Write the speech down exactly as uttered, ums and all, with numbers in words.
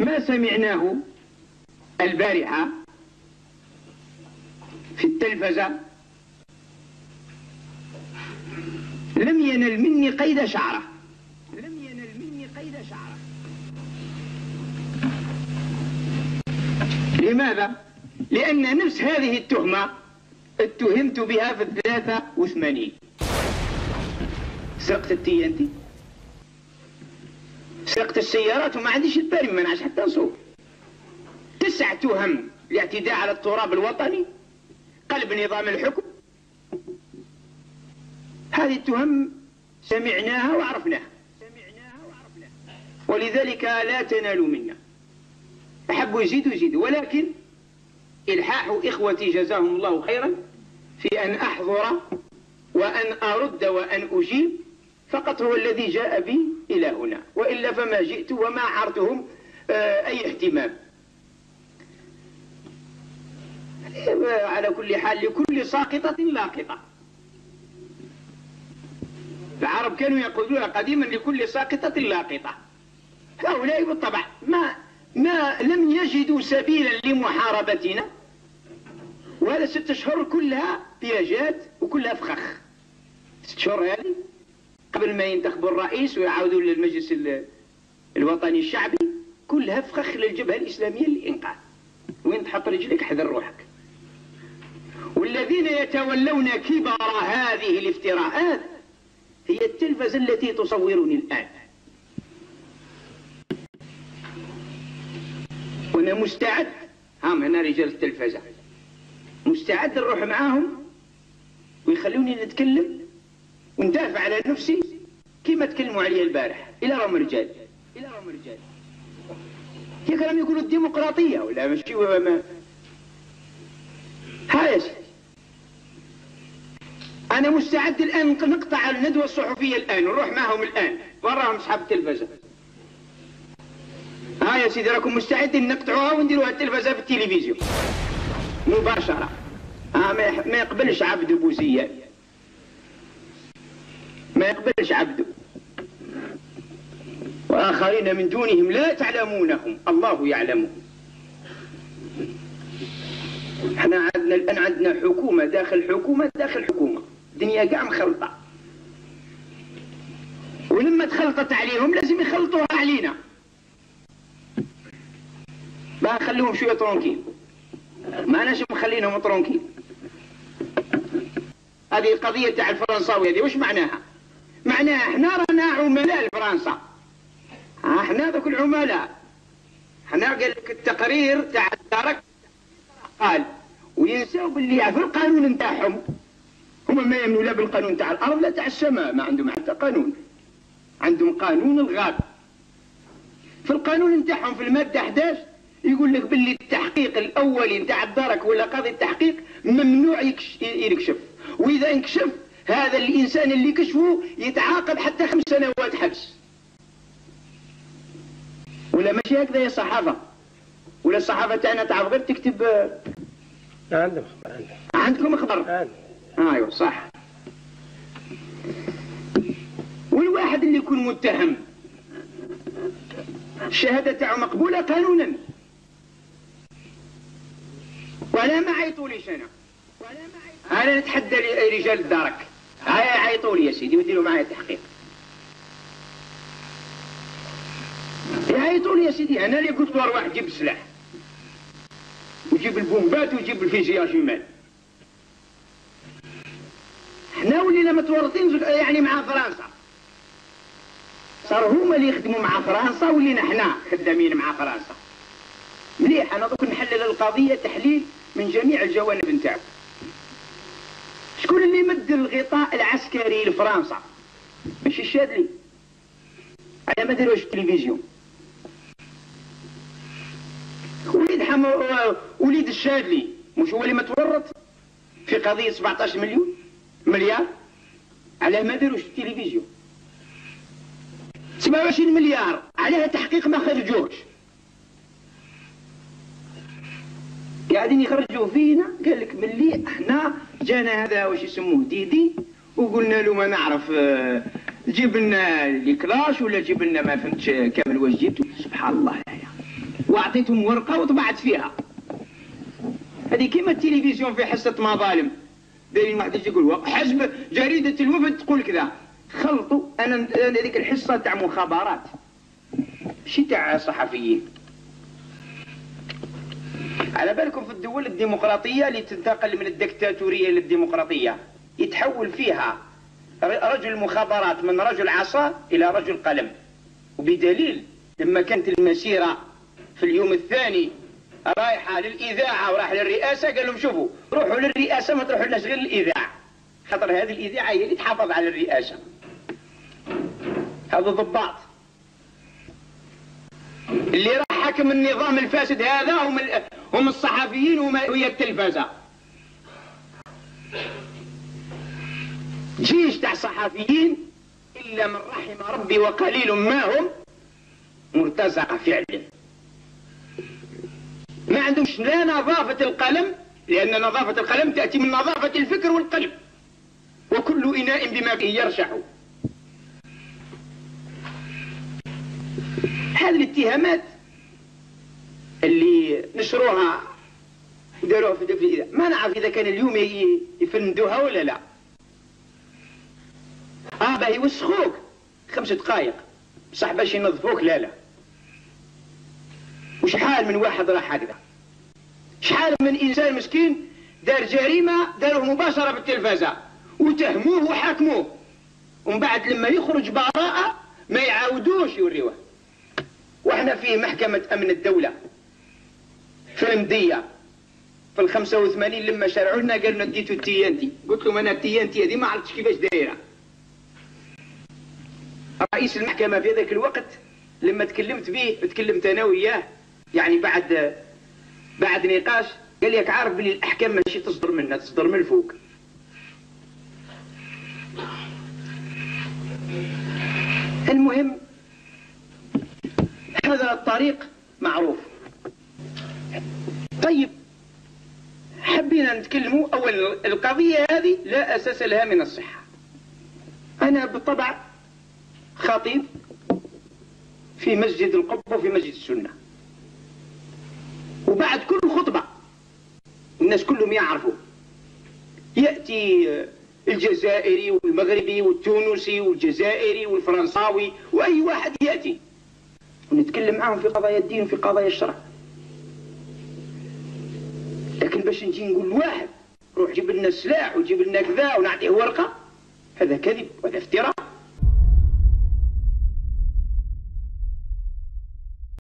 ما سمعناه البارحة في التلفزة لم ينل مني قيد شعرة، لم ينل مني قيد شعرة. لماذا؟ لأن نفس هذه التهمة اتهمت بها في الثلاثة وثمانين. سرقت التي أنت، سرقت السيارات وما عنديش الباري، ما نعرفش حتى نسوق. تسع تهم: الاعتداء على التراب الوطني، قلب نظام الحكم. هذه التهم سمعناها وعرفناها، سمعناها وعرفناها، ولذلك لا تنالوا منا. أحبوا يزيدوا يزيدوا، ولكن إلحاح إخوتي جزاهم الله خيرا في أن أحضر وأن أرد وأن أجيب فقط هو الذي جاء بي إلى هنا، وإلا فما جئت وما عرتهم أي اهتمام. على كل حال لكل ساقطة لاقطة. العرب كانوا يقولون قديما لكل ساقطة لاقطة. هؤلاء بالطبع ما ما لم يجدوا سبيلا لمحاربتنا، وهذا ست اشهر كلها بياجات وكلها فخخ. ست اشهر هذه قبل ما ينتخبوا الرئيس ويعودوا للمجلس الوطني الشعبي كلها فخخ للجبهة الإسلامية للإنقاذ. وين تحط رجلك حذر روحك. والذين يتولون كبر هذه الافتراءات هي التلفزة التي تصورني الآن. وأنا مستعد، هم هنا رجال التلفزة، مستعد نروح معاهم ويخلوني نتكلم وندافع على نفسي كما تكلموا علي البارح. إلى راهم رجال، إلى راهم رجال. يا كلام يقولوا الديمقراطية ولا ماشي وما هاي. أنا مستعد الآن نقطع الندوة الصحفية الآن ونروح معهم الآن. وراهم أصحاب التلفزة. ها يا سيدي راكم مستعدين نقطعوها ونديروها التلفزة في التلفزيون مباشرة. ها ما يقبلش عبد بوزيان، ما يقبلش عبده. وآخرين من دونهم لا تعلمونهم الله يعلمهم. احنا عندنا الآن عندنا حكومة داخل حكومة داخل حكومة، الدنيا قاع مخلطة، ولما تخلطت عليهم لازم يخلطوها علينا. بقى نخليهم شوية ترونكيل، ما أناش مخلينهم ترونكيل. هذه القضية تاع الفرنساوي هذه وش معناها؟ معناها احنا رانا عملاء لفرنسا. احنا ذوك العملاء. احنا قال لك التقرير تاع الدرك قال وينساو باللي في القانون نتاعهم هما ما يمنوا لا بالقانون تاع الارض لا تاع السماء، ما عندهم حتى قانون. عندهم قانون الغاب. في القانون نتاعهم في الماده احد عشر يقول لك باللي التحقيق الاولي نتاع الدرك ولا قاضي التحقيق ممنوع يكشف، واذا انكشف هذا الانسان اللي كشفه يتعاقب حتى خمس سنوات حبس. ولا ماشي هكذا يا صحافه؟ ولا الصحافه تاعنا تعرف غير تكتب؟ عندهم خبر. عندكم خبر؟ ايوه صح. والواحد اللي يكون متهم الشهاده تاعو مقبوله قانونا، ولا ما عيطوليش انا، ولا ما عيطولي. انا نتحدى رجال الدرك، هاي عيطوا لي يا سيدي وديروا معايا تحقيق. يعيطوا لي يا سيدي، انا اللي قلت له واحد جيب السلاح وجيب البومبات وجيب الفيزيا جمال. احنا ولينا متورطين يعني مع فرنسا. صاروا هما اللي يخدموا مع فرنسا ولينا احنا خدامين مع فرنسا. مليح انا دوك نحلل القضيه تحليل من جميع الجوانب نتاعو. شكون اللي مد الغطاء العسكري لفرنسا؟ ماشي الشاذلي. على ما داروش التلفزيون. وليد حم... وليد الشاذلي مش هو اللي متورط في قضيه سبعطاش مليون مليار؟ على ما داروش التلفزيون. سبعة وعشرين مليار عليها تحقيق ما خرجوش. قاعدين يخرجوا فينا. قال لك ملي احنا جانا هذا واش يسموه ديدي وقلنا له ما نعرف جيب لنا لي كلاش ولا جيب لنا ما فهمتش كامل واش جبتوا. سبحان الله يا واعطيتهم ورقه وطبعت فيها. هذه كيما التلفزيون في حصه مظالم، دايرين واحد يجي يقول حسب جريده الوفد تقول كذا. خلطوا. انا هذيك الحصه تاع مخابرات ماشي تاع صحفيين. على بالكم في الدول الديمقراطيه اللي تنتقل من الدكتاتوريه للديمقراطيه يتحول فيها رجل مخابرات من رجل عصا الى رجل قلم. وبدليل لما كانت المسيره في اليوم الثاني رايحه للاذاعه وراح للرئاسه قال لهم شوفوا روحوا للرئاسه ما تروحوا لناش غير للاذاعه، خاطر هذه الاذاعه هي اللي تحافظ على الرئاسه. هذا ضباط اللي راح حكم النظام الفاسد هذا هم هم الصحفيين وهي التلفزه. جيش تاع صحفيين الا من رحم ربي وقليل ما هم مرتزقه فعلا. ما عندهمش لا نظافه القلم، لان نظافه القلم تاتي من نظافه الفكر والقلب، وكل اناء بما فيه يرشح. هذه الاتهامات اللي نشروها وداروها في الإذاعة ما نعرف اذا كان اليوم يفندوها ولا لا. اه باه يوسخوك خمس دقائق بصح باش ينظفوك لا لا. وشحال من واحد راح هكذا، شحال من انسان مسكين دار جريمه داروه مباشره بالتلفازه وتهموه وحاكموه، ومن بعد لما يخرج براءه ما يعاودوش يوريوه. واحنا في محكمه امن الدوله في المديه في الخمسة وثمانين لما شرعوا لنا قالوا لنا ديتوا التيانتي. قلت لهم انا التيانتي هذه ما عرفتش كيفاش دايره. رئيس المحكمه في ذاك الوقت لما تكلمت به تكلمت انا وياه يعني بعد بعد نقاش قال لي عارف بلي الاحكام ماشي تصدر منا تصدر من الفوق. المهم هذا الطريق معروف. طيب حبينا نتكلموا. أولا القضية هذه لا أساس لها من الصحة. أنا بالطبع خطيب في مسجد القبة وفي مسجد السنة، وبعد كل خطبة الناس كلهم يعرفوا يأتي الجزائري والمغربي والتونسي والجزائري والفرنساوي وأي واحد يأتي ونتكلم معهم في قضايا الدين وفي قضايا الشرع. لكن باش نجي نقول لواحد روح جيب لنا السلاح وجيب لنا كذا ونعطيه ورقة، هذا كذب وهذا افتراء.